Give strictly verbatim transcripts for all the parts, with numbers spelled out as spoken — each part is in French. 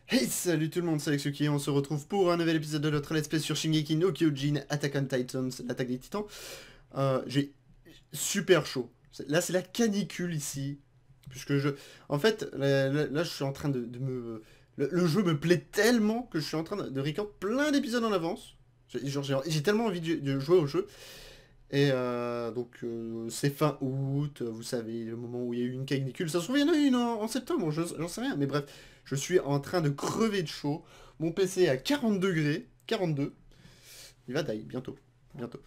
Hey, salut tout le monde, c'est Alexuki, on se retrouve pour un nouvel épisode de notre let's play sur Shingeki no Kyojin, Attack on Titans, l'attaque des titans. Euh, j'ai super chaud. Là, c'est la canicule ici. Puisque je... En fait, là, là, là, je suis en train de, de me... Le, le jeu me plaît tellement que je suis en train de, de record plein d'épisodes en avance. J'ai genre, j'ai- j'ai tellement envie de, de jouer au jeu. Et euh, donc, euh, c'est fin août, vous savez, le moment où il y a eu une canicule. Ça se trouve, il y en a eu une en, en septembre, je- j'en sais rien. Mais bref, je suis en train de crever de chaud. Mon P C est à quarante degrés, quarante-deux. Il va die, bientôt, bientôt.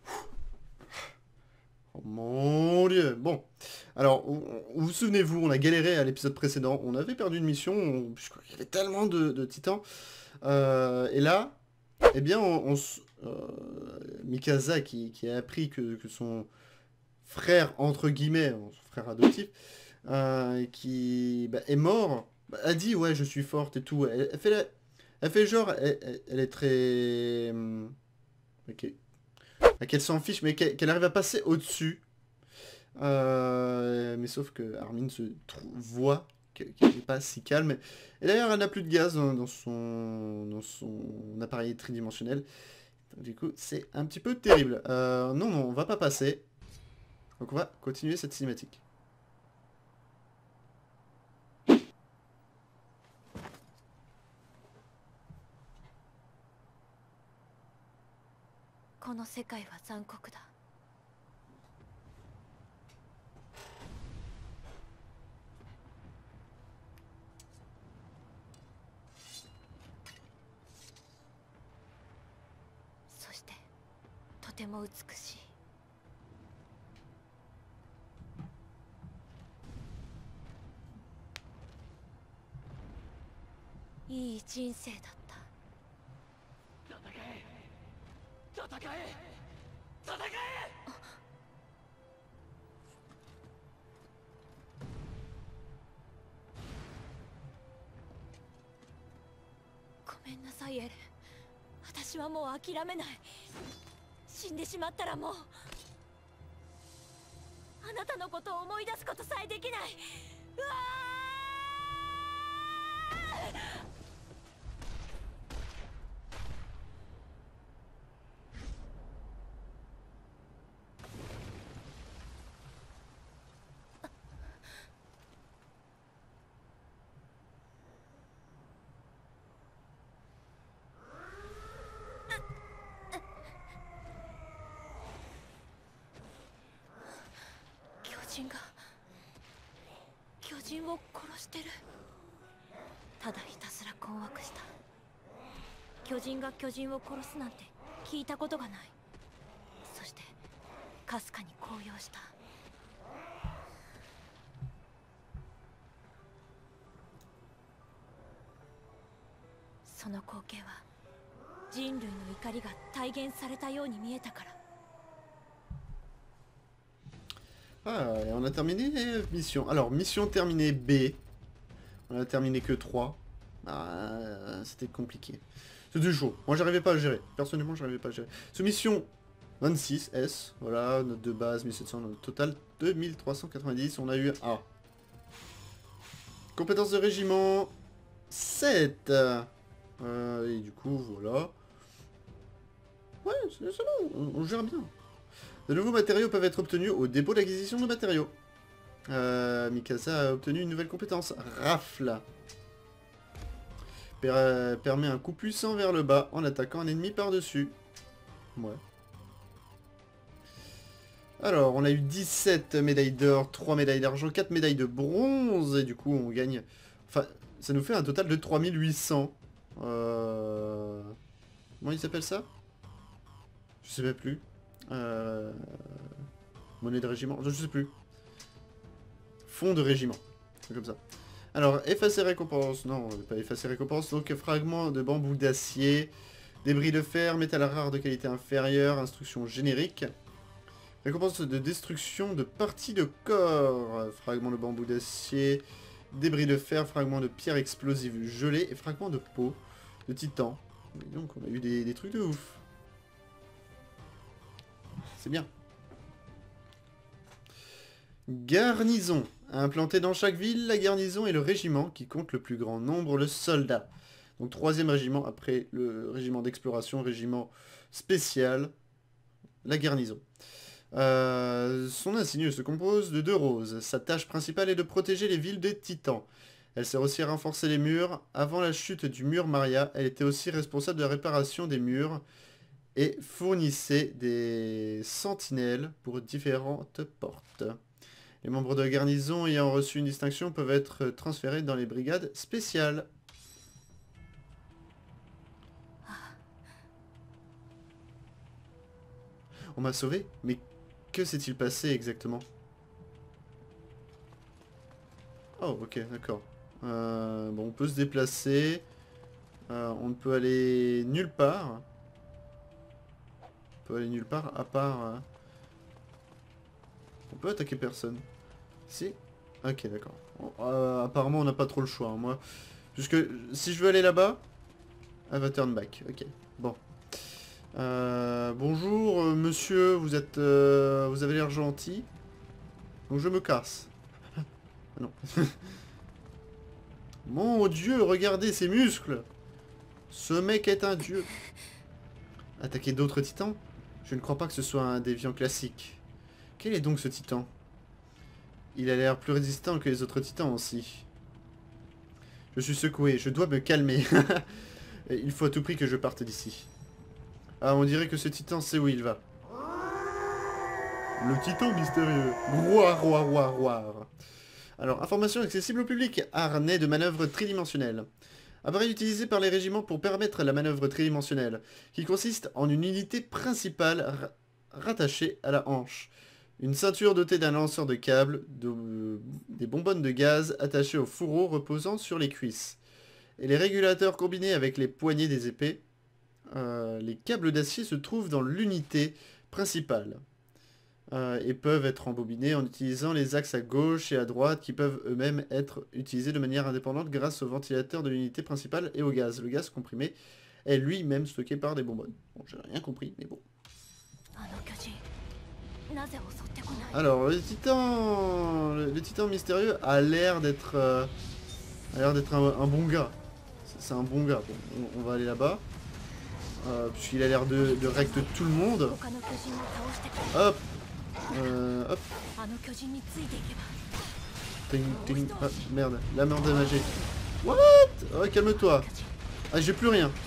Oh mon dieu. Bon, alors, on- on- vous souvenez-vous, on a galéré à l'épisode précédent. On avait perdu une mission, on- puisqu'il y avait tellement de, de titans. Euh, et là, eh bien, on, on s- euh, Mikasa qui, qui a appris que, que son frère, entre guillemets, son frère adoptif, euh, qui bah, est mort, bah, a dit ouais je suis forte et tout. Elle, elle fait, la- elle fait genre, elle, elle- elle est très... hum, ok. Bah, qu'elle s'en fiche, mais qu'elle qu'elle arrive à passer au-dessus. Euh, mais sauf que Armin se trou- voit que- qu'elle n'est pas si calme. Et d'ailleurs, elle n'a plus de gaz dans, dans son, dans son appareil tridimensionnel. Donc, du coup, c'est un petit peu terrible. Euh, non, non, on va pas passer. Donc on va continuer cette cinématique. この世界は残酷だ。そしてとても美しい。いい人生だった。戦え戦え戦え。ごめんなさいエレン。私はもう諦めない。死んでしまったらもうあなたのことを思い出すことさえできない。うわー！巨人が巨人を殺してる。ただひたすら困惑した。巨人が巨人を殺すなんて聞いたことがない。そしてかすかに高揚した。その光景は人類の怒りが体現されたように見えたから。 Ah, et on a terminé les missions. Alors, mission terminée B. On a terminé que trois. Ah, c'était compliqué. C'était chaud. Moi, j'arrivais pas à gérer. Personnellement, j'arrivais pas à gérer. Soumission vingt-six S. Voilà, note de base mille sept cents, note total deux mille trois cent quatre-vingt-dix. On a eu A. Compétence de régiment sept. Euh, et du coup, voilà. Ouais, c'est bon, on, on gère bien. De nouveaux matériaux peuvent être obtenus au dépôt d'acquisition de matériaux. Euh, Mikasa a obtenu une nouvelle compétence, Rafle. Per euh, permet un coup puissant vers le bas en attaquant un ennemi par-dessus. Ouais. Alors, on a eu dix-sept médailles d'or, trois médailles d'argent, quatre médailles de bronze, et du coup, on gagne... Enfin, ça nous fait un total de trois mille huit cents. Euh... Comment il s'appelle ça? Je sais même plus. Euh... Monnaie de régiment, je sais plus. Fonds de régiment, comme ça. Alors, effacer récompense, non, pas effacer récompense, donc fragment de bambou d'acier, débris de fer, métal rare de qualité inférieure, instruction générique. Récompense de destruction de parties de corps, fragment de bambou d'acier, débris de fer, fragment de pierre explosive gelée et fragment de peau de titan. Et donc, on a eu des, des trucs de ouf. C'est bien. Garnison. Implanté dans chaque ville, la garnison est le régiment qui compte le plus grand nombre de soldats. Donc troisième régiment après le régiment d'exploration, régiment spécial, la garnison. Euh, son insigne se compose de deux roses. Sa tâche principale est de protéger les villes des titans. Elle sert aussi à renforcer les murs. Avant la chute du mur Maria, elle était aussi responsable de la réparation des murs et fournissait des sentinelles pour différentes portes. Les membres de la garnison ayant reçu une distinction peuvent être transférés dans les brigades spéciales. On m'a sauvé? Mais que s'est-il passé exactement? Oh, ok, d'accord. Euh, bon, on peut se déplacer. Euh, on ne peut aller nulle part. On peut aller nulle part à part... Euh... On peut attaquer personne. Si? Ok, d'accord. Bon, euh, apparemment, on n'a pas trop le choix. Hein, moi, puisque si je veux aller là-bas, elle va turn back. Ok, bon. Euh, bonjour, euh, monsieur. Vous êtes, euh, vous avez l'air gentil. Donc je me casse. Ah non. Mon Dieu, regardez ses muscles. Ce mec est un dieu. Attaquer d'autres titans? Je ne crois pas que ce soit un déviant classique. Quel est donc ce titan? Il a l'air plus résistant que les autres titans aussi. Je suis secoué, je dois me calmer. Il faut à tout prix que je parte d'ici. Ah, on dirait que ce titan sait où il va. Le titan mystérieux. Roi, roi, roi, roi. Alors, information accessible au public. Harnais de manœuvre tridimensionnelle. Appareil utilisé par les régiments pour permettre la manœuvre tridimensionnelle, qui consiste en une unité principale ra rattachée à la hanche. Une ceinture dotée d'un lanceur de câbles, de, des bonbonnes de gaz attachées au fourreau reposant sur les cuisses. Et les régulateurs combinés avec les poignées des épées. Euh, les câbles d'acier se trouvent dans l'unité principale. Euh, et peuvent être embobinés en utilisant les axes à gauche et à droite qui peuvent eux-mêmes être utilisés de manière indépendante grâce au ventilateur de l'unité principale et au gaz. Le gaz comprimé est lui-même stocké par des bonbonnes. Bon, j'ai rien compris, mais bon. Alors, le titan, le, le titan mystérieux a l'air d'être, euh, a l'air d'être un, un bon gars. C'est un bon gars. Bon, on, on va aller là-bas, euh, puisqu'il a l'air de, de rect tout le monde. Hop. Euh, hop. Ting, ting. Ah, merde, la merde de magie. What? Oh, calme-toi. Ah, j'ai plus rien.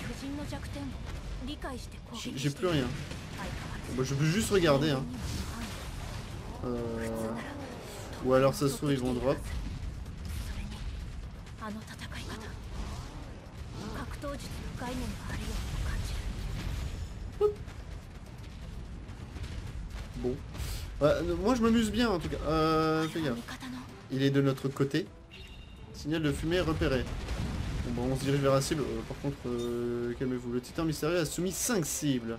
J'ai plus rien. Bon, je peux juste regarder. Hein. Euh... Ou alors ça se trouve ils vont drop. Bon. Ouais, moi je m'amuse bien en tout cas. Euh, fais gaffe. Il est de notre côté. Signal de fumée repéré. Bon, bah, on se dirige vers la cible. Euh, par contre, euh, calmez-vous. Le titan mystérieux a soumis cinq cibles.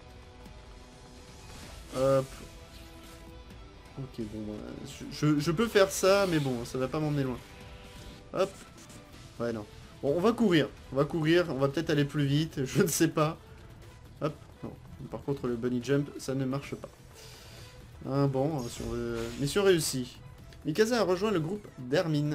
Hop. Ok, bon, bah, je, je, je peux faire ça, mais bon, ça va pas m'emmener loin. Hop. Ouais, non. Bon, on va courir. On va courir. On va peut-être aller plus vite. Je ne sais pas. Hop. Non. Par contre, le bunny jump, ça ne marche pas. Ah, bon, si on veut... mission réussie. Mikasa a rejoint le groupe d'Hermine.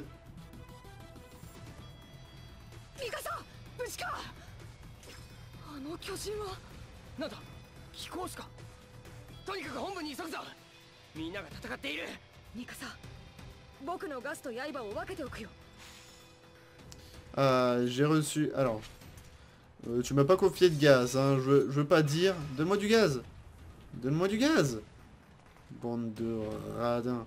Ah, j'ai reçu... Alors... Euh, tu m'as pas confié de gaz, hein. Je, je veux pas dire... Donne-moi du gaz. Donne-moi du gaz. Bande de radins.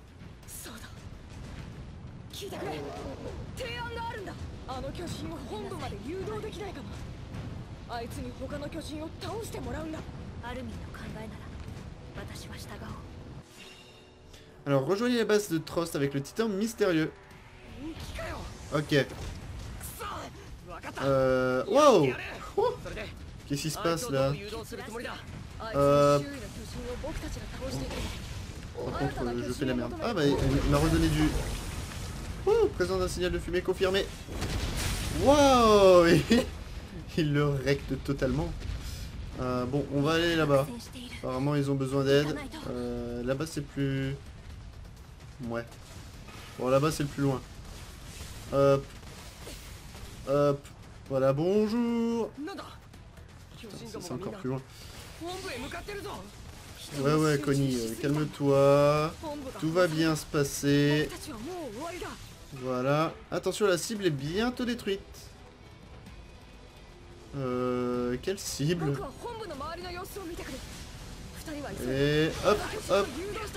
Alors rejoignez la base de Trost avec le titan mystérieux. Ok. Euh... Wow. Oh. Qu'est-ce qui se passe là? Euh... Par contre, euh, je fais la merde. Ah bah il, il m'a redonné du... Oh, présence d'un signal de fumée confirmé. Wow. Il le recte totalement. Euh, bon, on va aller là-bas. Apparemment, ils ont besoin d'aide. Euh, là-bas, c'est plus... Ouais. Bon, là-bas, c'est le plus loin. Hop. Hop. Voilà, bonjour. Putain, c'est encore plus loin. Ouais, ouais, Connie, euh, calme-toi. Tout va bien se passer. Voilà. Attention, la cible est bientôt détruite. Euh... Quelle cible? Et hop, hop.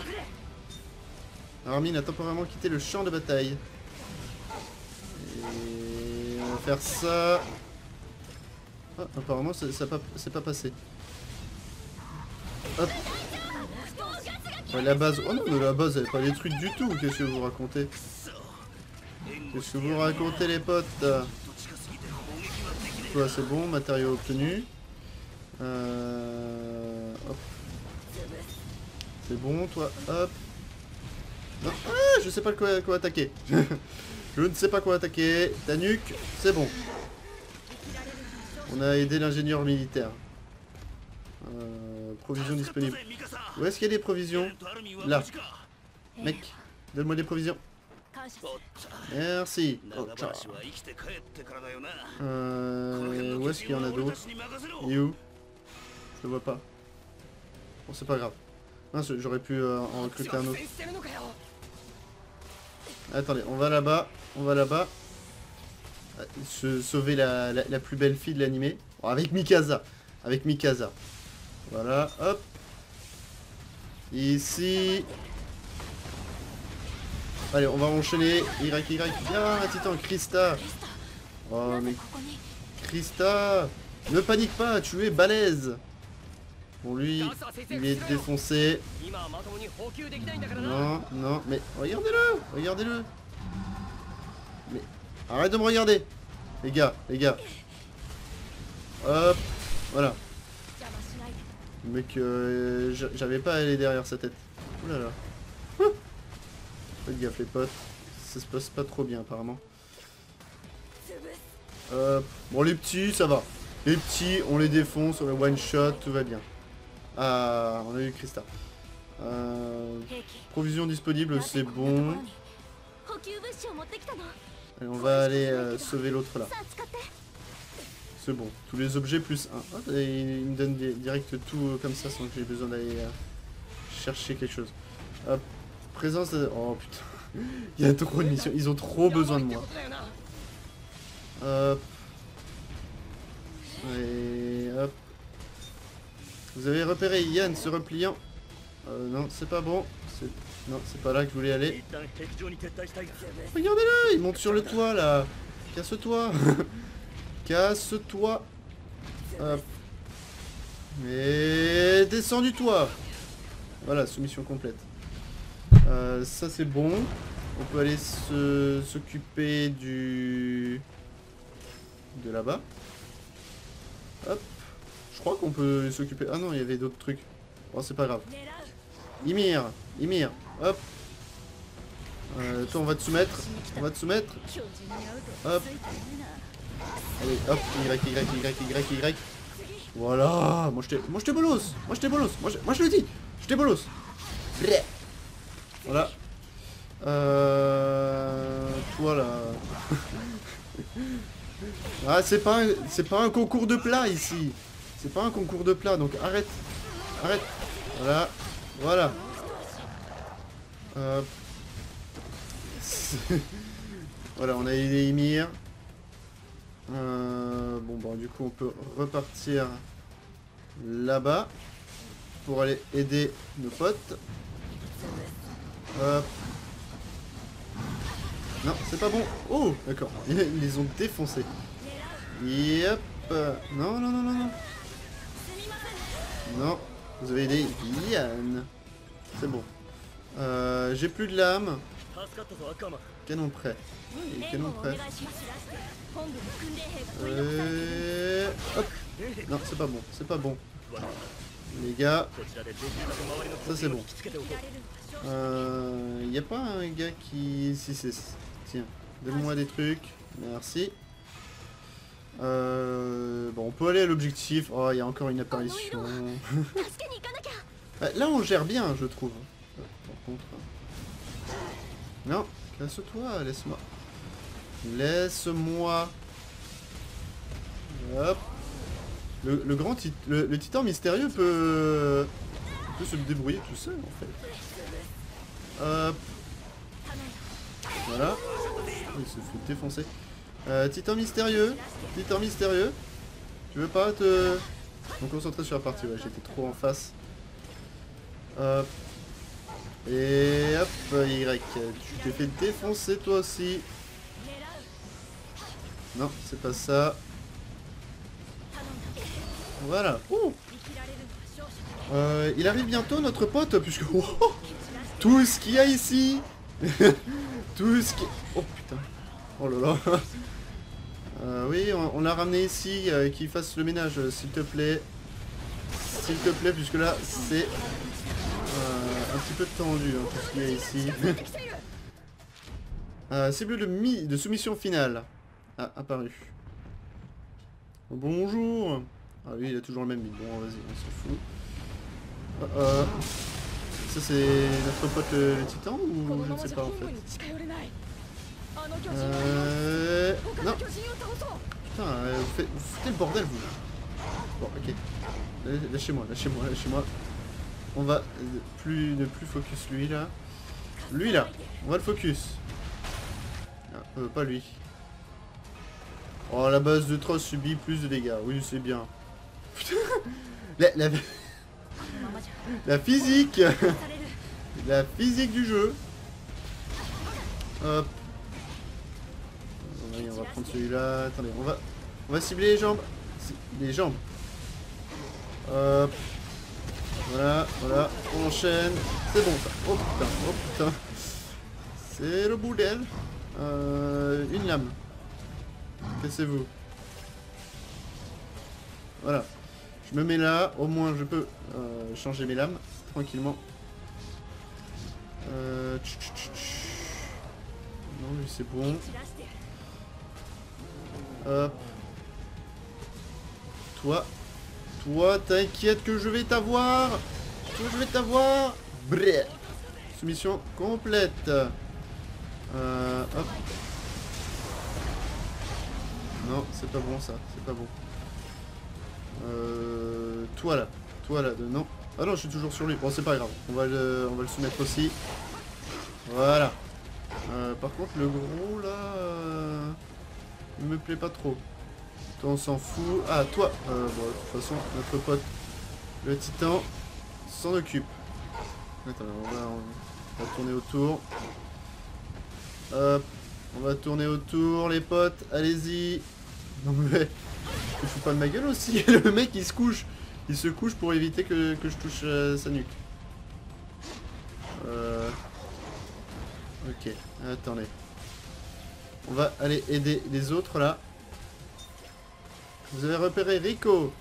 Armin a temporairement quitté le champ de bataille. Et on va faire ça. Ah, apparemment, ça, ça pas, c'est pas passé. Hop. Ouais, la base. Oh non, mais la base elle est pas détruite du tout. Qu'est-ce que vous racontez? Qu'est-ce que vous racontez, les potes? Toi, c'est bon, matériau obtenu. Euh... Hop. C'est bon, toi, hop. Non. Ah, je sais pas quoi, quoi attaquer. Je ne sais pas quoi attaquer. Ta nuque, c'est bon. On a aidé l'ingénieur militaire. Euh, provisions disponibles. Où est-ce qu'il y a des provisions? Là. Mec, donne-moi des provisions. Merci. Oh, euh, où est-ce qu'il y en a d'autres? Et où? Je le vois pas. Bon, c'est pas grave. Mince, j'aurais pu euh, en recruter un autre. Attendez, on va là-bas. On va là-bas. Se sauver la, la, la plus belle fille de l'animé. Bon, avec Mikasa. Avec Mikasa. Voilà, hop. Ici. Allez, on va enchaîner. Y, Y, bien, un titan, Krista. Oh, mais... Krista, ne panique pas, tu es balèze. Bon, lui, il est défoncé. Non, non, mais regardez-le, regardez-le. Mais arrête de me regarder. Les gars, les gars. Hop, voilà. Mec, euh, j'avais pas à aller derrière sa tête. Ouh là là. Faites gaffe les potes, ça se passe pas trop bien apparemment. Euh, bon les petits ça va. Les petits on les défonce, on les one shot, tout va bien. Ah on a eu Krista. Euh, provision disponible c'est bon. Allez, on va aller euh, sauver l'autre là. C'est bon, tous les objets plus un. Oh, il me donne direct tout euh, comme ça sans que j'ai besoin d'aller euh, chercher quelque chose. Hop. Présence de... Oh putain. Il y a trop de missions. Ils ont trop besoin de moi. Hop. Et hop. Vous avez repéré Yann se repliant. Euh, non, c'est pas bon. Non, c'est pas là que je voulais aller. Regardez-le, il monte sur le toit là. Casse-toi. Casse-toi. Hop. Et descends du toit. Voilà, soumission complète. Euh, ça c'est bon. On peut aller se s'occuper du... de là-bas. Hop. Je crois qu'on peut s'occuper... Ah non, il y avait d'autres trucs. Bon, c'est pas grave. Ymir. Ymir. Hop. Euh, toi, on va te soumettre. On va te soumettre. Hop. Allez, hop. Y, Y, Y, Y, Y, Y. Voilà. Moi, je t'ai... Moi, je t'ai bolos. Moi, je t'ai bolos. Moi, je, moi, je le dis. Je t'ai bolos. Bleh. Voilà. Euh... Voilà. Ah, c'est pas un... c'est pas un concours de plat ici. C'est pas un concours de plat, donc arrête. Arrête. Voilà. Voilà. Euh... Voilà, on a aidé Ymir. Euh... Bon, bon, du coup, on peut repartir là-bas pour aller aider nos potes. Hop. Non, c'est pas bon. Oh, d'accord. Ils les ont défoncés. Yep. Non, non, non, non, non. Non. Vous avez aidé Yann. C'est bon. Euh, J'ai plus de lames. Canon prêt. Oui, canon prêt. Et... Hop. Non, c'est pas bon. C'est pas bon. Les gars. Ça, c'est bon. Il euh, n'y a pas un gars qui... Si, c'est... Tiens, donne-moi des trucs. Merci. Euh... Bon, on peut aller à l'objectif. Oh, il y a encore une apparition. Là, on gère bien, je trouve. Par contre... Non, Laisse-toi, laisse-moi. Laisse-moi. Hop. Le, le grand tit le, le titan mystérieux peut... peut se débrouiller tout seul en fait. Hop. Voilà. Il se fait défoncer. Euh, titan mystérieux. Titan mystérieux. Tu veux pas te... me concentrer sur la partie, ouais, j'étais trop en face. Hop. Et hop, Y. Tu t'es fait défoncer toi aussi. Non, c'est pas ça. Voilà. Ouh. Euh, il arrive bientôt notre pote, puisque... Oh, tout ce qu'il y a ici. Tout ce qui... Oh putain. Oh là là. Euh, oui, on, on l'a ramené ici, euh, qu'il fasse le ménage, euh, s'il te plaît. S'il te plaît, puisque là, c'est euh, un petit peu tendu, hein, tout ce qu'il y a ici. euh, cible de, mi de soumission finale. Ah, apparu. Bonjour. Ah oui, il a toujours le même. Bon, vas-y, on s'en fout. Euh, euh, ça, c'est notre pote le, le titan ou je ne sais pas en fait. Euh... Non. Putain, euh, vous, faites, vous foutez le bordel vous. Bon, ok. Lâchez-moi, lâchez-moi, lâchez-moi. On va plus ne plus focus lui là. Lui là, on va le focus. Ah, euh, pas lui. Oh, la base de Tross subit plus de dégâts. Oui, c'est bien. Putain. La, la... la physique. La physique du jeu. Hop. Oui, on va prendre celui-là. Attendez, on va, on va cibler les jambes. Les jambes. Hop. Voilà, voilà. On enchaîne. C'est bon ça. Oh putain, oh putain. C'est le bordel. Euh, une lame. Cassez-vous. Voilà. Je me mets là. Au moins, je peux euh, changer mes lames tranquillement. Euh... Non, lui c'est bon. Hop. Toi. Toi, t'inquiète que je vais t'avoir. Que je vais t'avoir. Bref. Soumission complète. Euh, hop. Non, c'est pas bon ça. C'est pas bon. Euh, toi là. Toi là. De... Non. Ah non, je suis toujours sur lui. Bon, c'est pas grave. On va le, on va le soumettre aussi. Voilà. Euh, par contre, le gros là... Euh... il me plaît pas trop. Toi, on s'en fout. Ah, toi euh, bon, de toute façon, notre pote, le titan, s'en occupe. Attends, on va, on va tourner autour. Hop. On va tourner autour, les potes. Allez-y. Non mais... je fous pas de ma gueule aussi. Le mec, il se couche. Il se couche pour éviter que, que je touche euh, sa nuque. Euh... Ok, attendez. On va aller aider les autres là. Vous avez repéré Rico.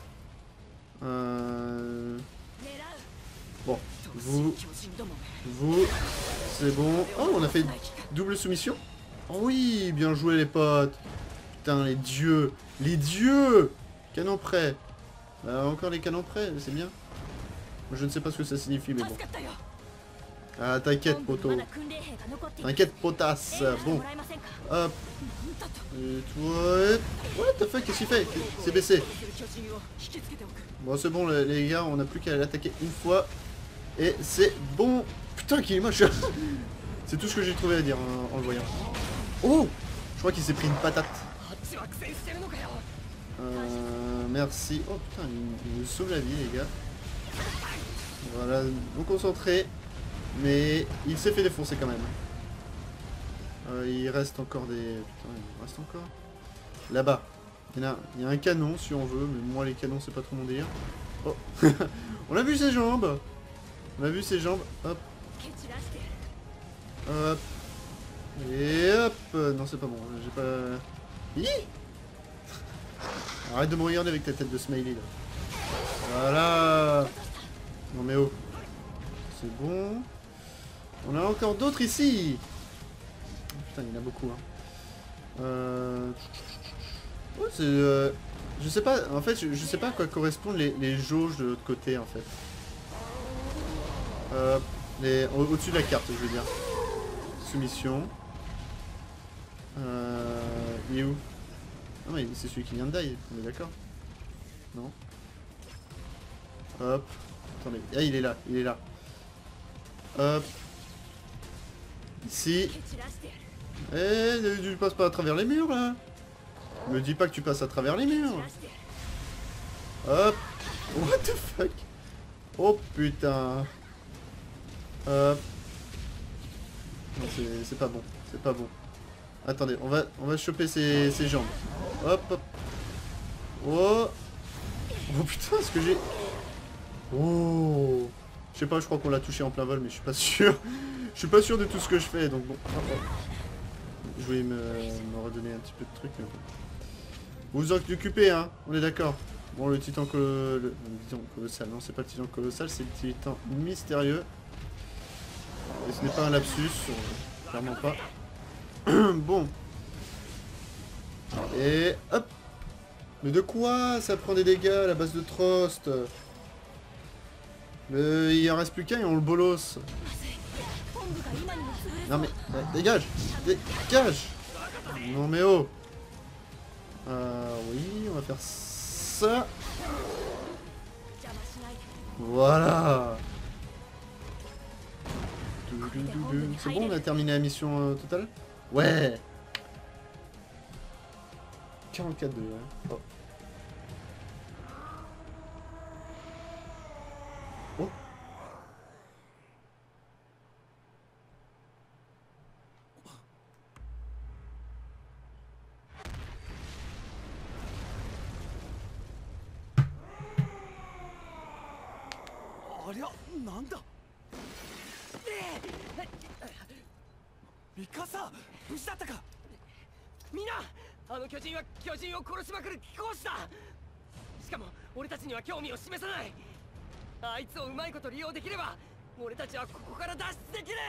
Euh... Bon, vous, vous, c'est bon. Oh, on a fait double soumission. Oh oui, bien joué les potes. Putain, les dieux, les dieux. Canon prêt. Bah, encore les canons prêts, c'est bien. Je ne sais pas ce que ça signifie, mais bon. Ah, t'inquiète, poto. T'inquiète, potasse. Bon. Hop. Et toi... What the fuck, qu'est-ce qu'il fait? C'est baissé. Bon, c'est bon, les gars, on n'a plus qu'à l'attaquer une fois. Et c'est bon. Putain, qu'il est moche. C'est tout ce que j'ai trouvé à dire en, en le voyant. Oh, je crois qu'il s'est pris une patate. Euh, merci. Oh putain, il, il nous sauve la vie, les gars. Voilà, donc concentré. Mais il s'est fait défoncer quand même. Euh, il reste encore des... Putain, il reste encore. Là-bas. Il y, a... il y a un canon si on veut, mais moi les canons c'est pas trop mon délire. Oh. On a vu ses jambes. On a vu ses jambes. Hop. Hop. Et hop. Non, c'est pas bon. J'ai pas... Hi. Arrête de me regarder avec ta tête de smiley là. Voilà. Non mais oh. C'est bon. On a encore d'autres ici. Putain, il y en a beaucoup. Hein. Euh... Ouais, c'est... Euh... Je sais pas, en fait, je, je sais pas à quoi correspondent les, les jauges de l'autre côté, en fait. Euh... Les... Au-dessus de la carte, je veux dire. Soumission. Euh... Il est où? Ah mais c'est celui qui vient de die, on est d'accord? Non? Hop. Attendez. Ah il est là, il est là. Hop. Ici. Eh, tu passes pas à travers les murs là. Me dis pas que tu passes à travers les murs. Hop. What the fuck? Oh putain. Hop. Non, c'est pas bon. C'est pas bon. Attendez, on va, on va choper ses, ses jambes. Hop, hop. Oh. Oh putain, ce que j'ai... Oh. Je sais pas, je crois qu'on l'a touché en plein vol, mais je suis pas sûr. Je suis pas sûr de tout ce que je fais, donc bon. Oh, oh. Je voulais me, me redonner un petit peu de trucs. Mais bon. Vous vous en occupez, hein. On est d'accord. Bon, le titan, col le, le titan colossal. Non, c'est pas le titan colossal, c'est le titan mystérieux. Et ce n'est pas un lapsus. Euh, clairement pas. Bon. Et hop. Mais de quoi ça prend des dégâts à la base de Trost? Mais il en reste plus qu'un et on le bolos. Non mais, bah, dégage. Dégage. Non mais oh. Euh, oui, on va faire ça. Voilà. C'est bon, on a terminé la mission euh, totale? Ouais. quarante-quatre degrés. Oh. Oh. Mikasa, 無事だったか。みんな、あの巨人は巨人を殺しまくる貴公子だ。しかも俺たちには興味を示さない。あいつをうまいこと利用できれば、俺たちはここから脱出できる。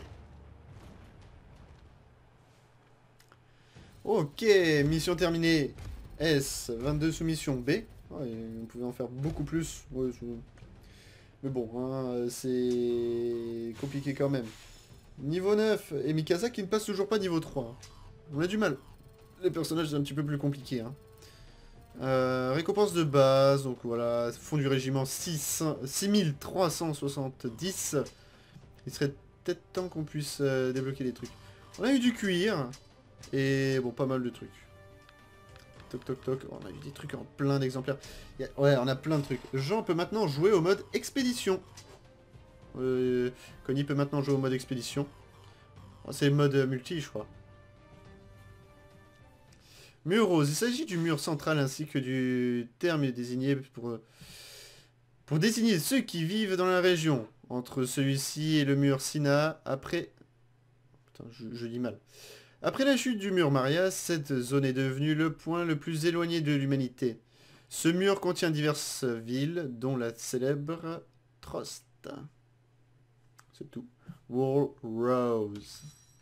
Ok, mission terminée. S, vingt-deux soumissions. B, ouais, on pouvait en faire beaucoup plus. Ouais, mais bon, hein, c'est compliqué quand même. Niveau neuf, et Mikasa qui ne passe toujours pas niveau trois. On a du mal. Les personnages c'est un petit peu plus compliqué. Hein. Euh, récompense de base, donc voilà, fond du régiment six mille trois cent soixante-dix. Il serait peut-être temps qu'on puisse euh, débloquer les trucs. On a eu du cuir, et bon, pas mal de trucs. Toc toc toc, on a eu des trucs en plein d'exemplaires. Ouais, on a plein de trucs. Jean peut maintenant jouer au mode expédition. Euh, Connie peut maintenant jouer au mode expédition. Oh, c'est le mode multi, je crois. Mur rose. Il s'agit du mur central ainsi que du terme désigné pour, pour désigner ceux qui vivent dans la région. Entre celui-ci et le mur Sina, après... Putain, je, je dis mal. Après la chute du mur Maria, cette zone est devenue le point le plus éloigné de l'humanité. Ce mur contient diverses villes, dont la célèbre Trost. C'est tout. Wall Rose.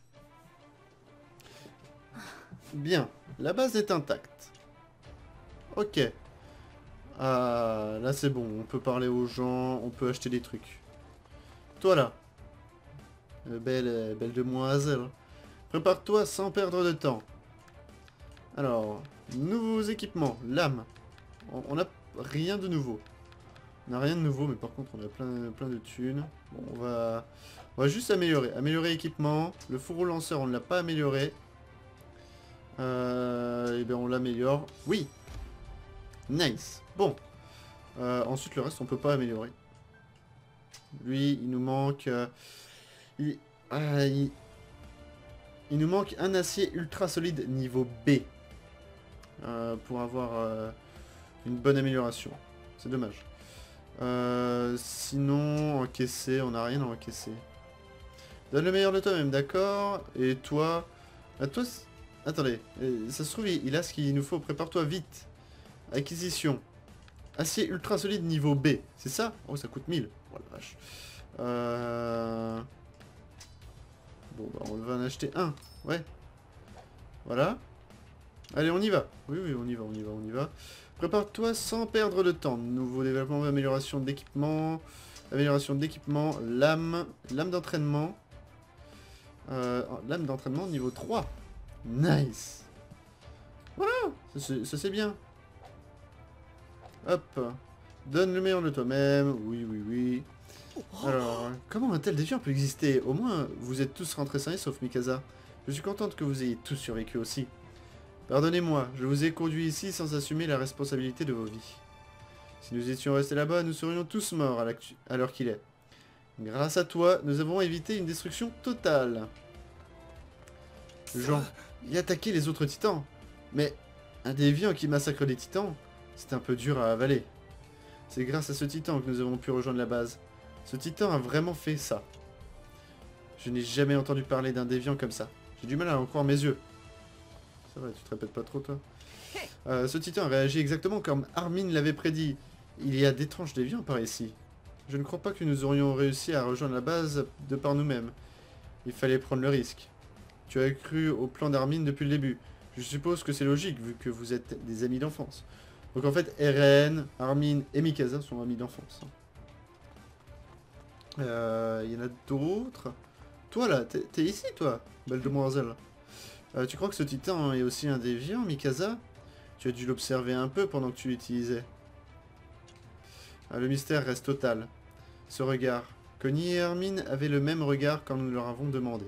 Bien. La base est intacte. Ok. Ah, là c'est bon. On peut parler aux gens. On peut acheter des trucs. Toi là. Belle, belle demoiselle. Prépare-toi sans perdre de temps. Alors. Nouveaux équipements. Lame. On n'a rien de nouveau. On n'a rien de nouveau, mais par contre on a plein, plein de thunes. Bon, on va, on va juste améliorer. Améliorer équipement. Le fourreau lanceur, on ne l'a pas amélioré. Euh, et bien on l'améliore. Oui. Nice. Bon. Euh, ensuite le reste on peut pas améliorer. Lui, il nous manque... Euh, il, ah, il, il nous manque un acier ultra solide niveau B. Euh, pour avoir euh, une bonne amélioration. C'est dommage. Euh, sinon, encaisser, on n'a rien à encaisser. Donne le meilleur de toi-même, d'accord. Et toi... À toi... Attendez, ça se trouve, il a ce qu'il nous faut. Prépare-toi vite. Acquisition. Acier ultra solide niveau B. C'est ça? Oh, ça coûte mille. Oh la vache. Euh... Bon, bah, on va en acheter un. Ouais. Voilà. Allez, on y va. Oui, oui, on y va, on y va, on y va. Prépare-toi sans perdre de temps. Nouveau développement, amélioration d'équipement. Amélioration d'équipement. Lame. Lame d'entraînement. Euh, lame d'entraînement niveau trois. Nice. Voilà, ça c'est bien. Hop. Donne le meilleur de toi-même. Oui, oui, oui. Alors, comment un tel déviant peut exister? Au moins, vous êtes tous rentrés sains sauf Mikasa. Je suis contente que vous ayez tous survécu aussi. Pardonnez-moi, je vous ai conduit ici sans assumer la responsabilité de vos vies. Si nous étions restés là-bas, nous serions tous morts à l'heure qu'il est. Grâce à toi, nous avons évité une destruction totale. Jean, il attaquait les autres titans. Mais un déviant qui massacre des titans, c'est un peu dur à avaler. C'est grâce à ce titan que nous avons pu rejoindre la base. Ce titan a vraiment fait ça. Je n'ai jamais entendu parler d'un déviant comme ça. J'ai du mal à en croire mes yeux. Ça va, tu te répètes pas trop, toi. Euh, ce titan a réagi exactement comme Armin l'avait prédit. Il y a d'étranges déviants par ici. Je ne crois pas que nous aurions réussi à rejoindre la base de par nous-mêmes. Il fallait prendre le risque. Tu as cru au plan d'Armin depuis le début. Je suppose que c'est logique vu que vous êtes des amis d'enfance. Donc en fait, Eren, Armin et Mikasa sont amis d'enfance. Il euh, y en a d'autres. Toi là, t'es ici toi, belle demoiselle. Euh, tu crois que ce titan est aussi un déviant, Mikasa? Tu as dû l'observer un peu pendant que tu l'utilisais. Ah, le mystère reste total. Ce regard. Connie et Armin avaient le même regard quand nous leur avons demandé.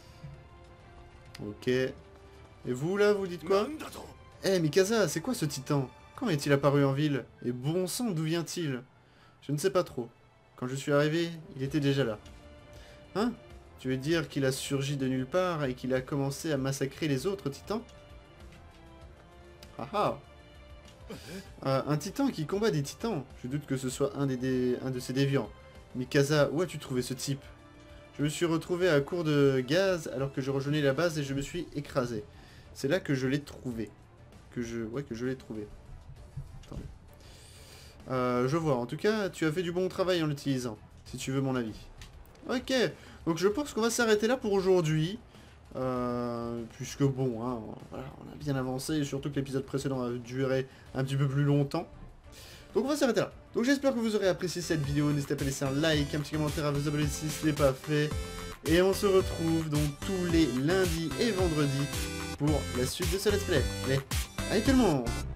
Ok. Et vous là, vous dites quoi? Eh hey, Mikasa, c'est quoi ce titan? Quand est-il apparu en ville? Et bon sang, d'où vient-il? Je ne sais pas trop. Quand je suis arrivé, il était déjà là. Hein? Tu veux dire qu'il a surgi de nulle part et qu'il a commencé à massacrer les autres titans? Ah ah! Euh, un titan qui combat des titans. Je doute que ce soit un, des dé... un de ces déviants. Mikasa, où as-tu trouvé ce type? Je me suis retrouvé à court de gaz alors que je rejoignais la base et je me suis écrasé. C'est là que je l'ai trouvé. Que je... Ouais, que je l'ai trouvé. Attendez. Euh, je vois. En tout cas, tu as fait du bon travail en l'utilisant. Si tu veux mon avis. Ok. Donc je pense qu'on va s'arrêter là pour aujourd'hui. Euh, puisque bon, hein, voilà, on a bien avancé, et surtout que l'épisode précédent a duré un petit peu plus longtemps. Donc on va s'arrêter là. Donc j'espère que vous aurez apprécié cette vidéo. N'hésitez pas à laisser un like, un petit commentaire, à vous abonner si ce n'est pas fait. Et on se retrouve donc tous les lundis et vendredis pour la suite de ce let's play. Allez, allez tout le monde!